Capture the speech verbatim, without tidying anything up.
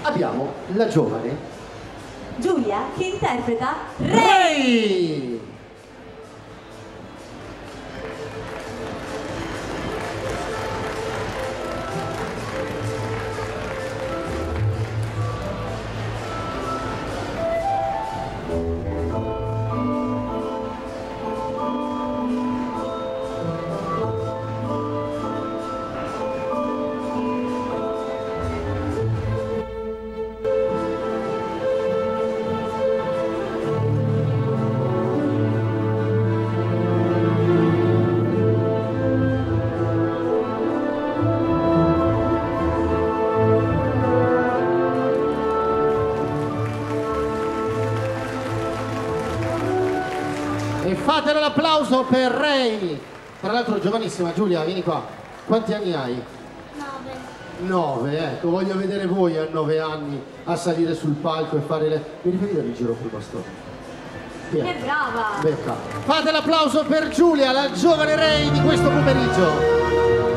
abbiamo la giovane Giulia che interpreta Ray! E fatelo l'applauso per Ray! Tra l'altro giovanissima. Giulia, vieni qua. Quanti anni hai? Nove. Nove, ecco, voglio vedere voi a nove anni a salire sul palco e fare le... Mi riferite il giro col bastone? Che brava! Becca. Fate l'applauso per Giulia, la giovane Ray di questo pomeriggio!